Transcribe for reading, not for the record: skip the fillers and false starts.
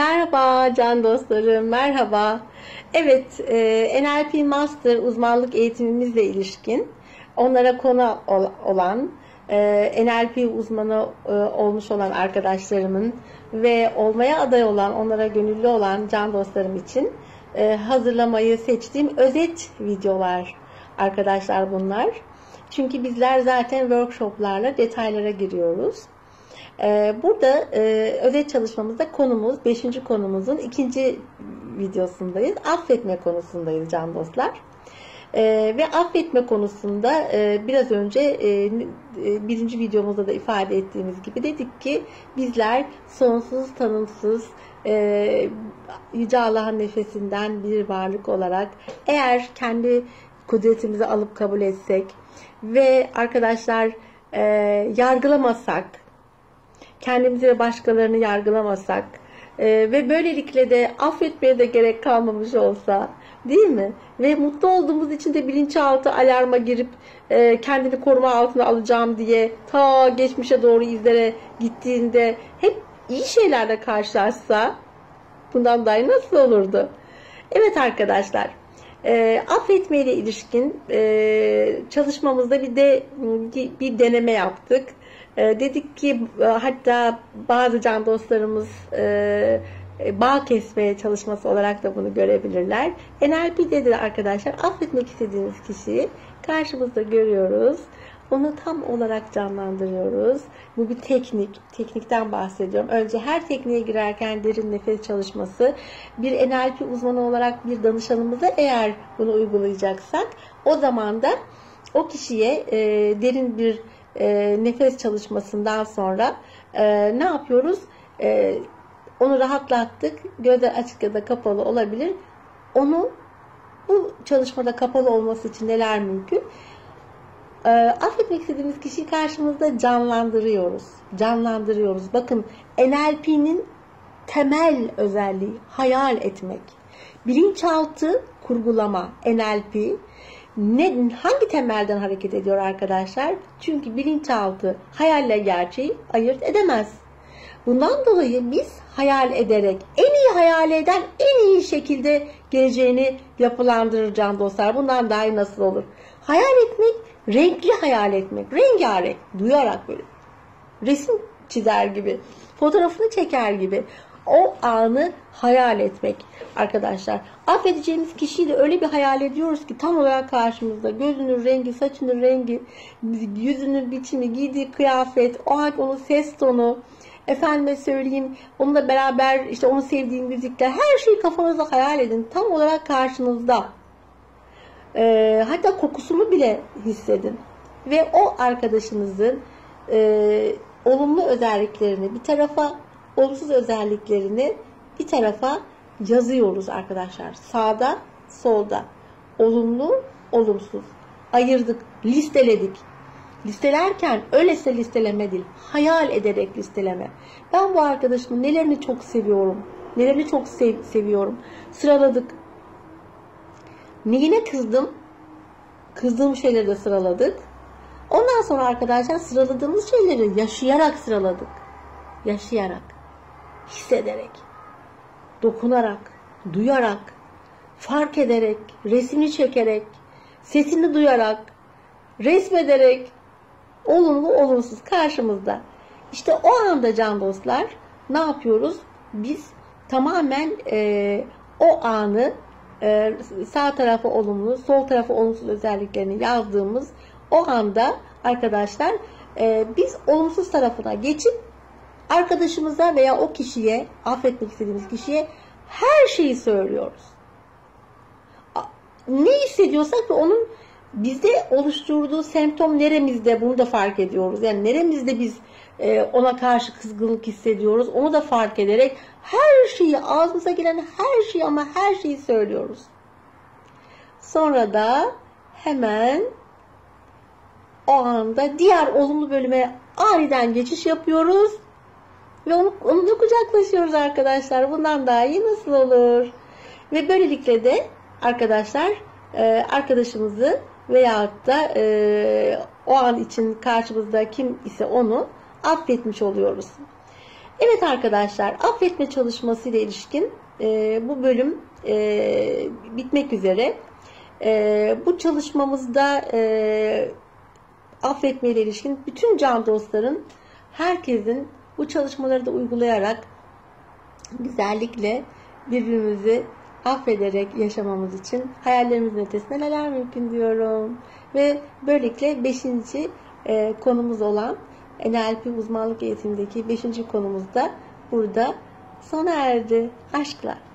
Merhaba can dostlarım, merhaba. Evet, NLP Master uzmanlık eğitimimizle ilişkin onlara konu olan, NLP uzmanı olmuş olan arkadaşlarımın ve olmaya aday olan, onlara gönüllü olan can dostlarım için hazırlamayı seçtiğim özet videolar arkadaşlar bunlar. Çünkü bizler zaten workshoplarla detaylara giriyoruz. Burada özet çalışmamızda konumuz, 5. konumuzun 2. videosundayız. Affetme konusundayız can dostlar. Ve affetme konusunda biraz önce 1. videomuzda da ifade ettiğimiz gibi dedik ki bizler sonsuz, tanımsız, Yüce Allah'ın nefesinden bir varlık olarak eğer kendi kudretimizi alıp kabul etsek ve arkadaşlar yargılamasak, kendimizi ve başkalarını yargılamasak ve böylelikle de affetmeye de gerek kalmamış olsa, değil mi? Ve mutlu olduğumuz için de bilinçaltı alarma girip kendini koruma altına alacağım diye ta geçmişe doğru izlere gittiğinde hep iyi şeylerle karşılaşsa bundan daha nasıl olurdu? Evet arkadaşlar, affetmeyle ilişkin çalışmamızda bir deneme yaptık. Dedik ki hatta bazı can dostlarımız bağ kesmeye çalışması olarak da bunu görebilirler. NLP'de de arkadaşlar affetmek istediğimiz kişiyi karşımızda görüyoruz. Onu tam olarak canlandırıyoruz. Bu bir teknik. Teknikten bahsediyorum. Önce her tekniğe girerken derin nefes çalışması. Bir NLP uzmanı olarak bir danışanımıza eğer bunu uygulayacaksak o zaman da o kişiye derin bir nefes çalışmasından sonra ne yapıyoruz? Onu rahatlattık. Gözler açık ya da kapalı olabilir. Onu bu çalışmada kapalı olması için neler mümkün? Affetmek istediğimiz kişiyi karşımızda canlandırıyoruz. Canlandırıyoruz. Bakın NLP'nin temel özelliği hayal etmek. Bilinçaltı kurgulama NLP hangi temelden hareket ediyor arkadaşlar? Çünkü bilinçaltı hayalle gerçeği ayırt edemez. Bundan dolayı biz hayal ederek en iyi hayal eden en iyi şekilde geleceğini yapılandırır can dostlar. Bundan daha iyi nasıl olur? Hayal etmek, renkli hayal etmek, rengarenk, duyarak böyle resim çizer gibi, fotoğrafını çeker gibi o anı hayal etmek arkadaşlar. Affedeceğimiz kişiyi de öyle bir hayal ediyoruz ki tam olarak karşımızda gözünün rengi, saçının rengi, yüzünün biçimi, giydiği kıyafet, o an onun ses tonu, efendime söyleyeyim onunla beraber işte onu sevdiğim müzikler, her şeyi kafanızda hayal edin. Tam olarak karşınızda. Hatta kokusunu bile hissedin. Ve o arkadaşınızın olumlu özelliklerini bir tarafa, olumsuz özelliklerini bir tarafa yazıyoruz arkadaşlar. Sağda, solda. Olumlu, olumsuz. Ayırdık, listeledik. Listelerken öylese listeleme değil, hayal ederek listeleme. Ben bu arkadaşımın nelerini çok seviyorum, nelerini çok seviyorum. Sıraladık. Neyine kızdım? Kızdığım şeyleri de sıraladık. Ondan sonra arkadaşlar sıraladığımız şeyleri yaşayarak sıraladık. Yaşayarak, hissederek, dokunarak, duyarak, fark ederek, resmini çekerek, sesini duyarak, resmederek, olumlu olumsuz karşımızda. İşte o anda can dostlar ne yapıyoruz? Biz tamamen o anı sağ tarafı olumlu, sol tarafı olumsuz özelliklerini yazdığımız o anda arkadaşlar biz olumsuz tarafına geçip arkadaşımıza veya o kişiye, affetmek istediğimiz kişiye her şeyi söylüyoruz. Ne hissediyorsak ve onun bizde oluşturduğu semptom neremizde bunu da fark ediyoruz. Yani neremizde biz ona karşı kızgınlık hissediyoruz. Onu da fark ederek her şeyi, ağzımıza gelen her şeyi ama her şeyi söylüyoruz. Sonra da hemen o anda diğer olumlu bölüme aniden geçiş yapıyoruz. Ve onunla kucaklaşıyoruz arkadaşlar. Bundan daha iyi nasıl olur? Ve böylelikle de arkadaşlar arkadaşımızı veyahut da o an için karşımızda kim ise onu affetmiş oluyoruz. Evet arkadaşlar, affetme çalışması ile ilişkin bu bölüm bitmek üzere. Bu çalışmamızda affetme ile ilişkin bütün can dostların, herkesin bu çalışmaları da uygulayarak güzellikle birbirimizi affederek yaşamamız için hayallerimizin ötesinde neler mümkün diyorum. Ve böylelikle 5. konumuz olan NLP uzmanlık eğitimindeki 5. konumuz da burada sona erdi. Aşkla.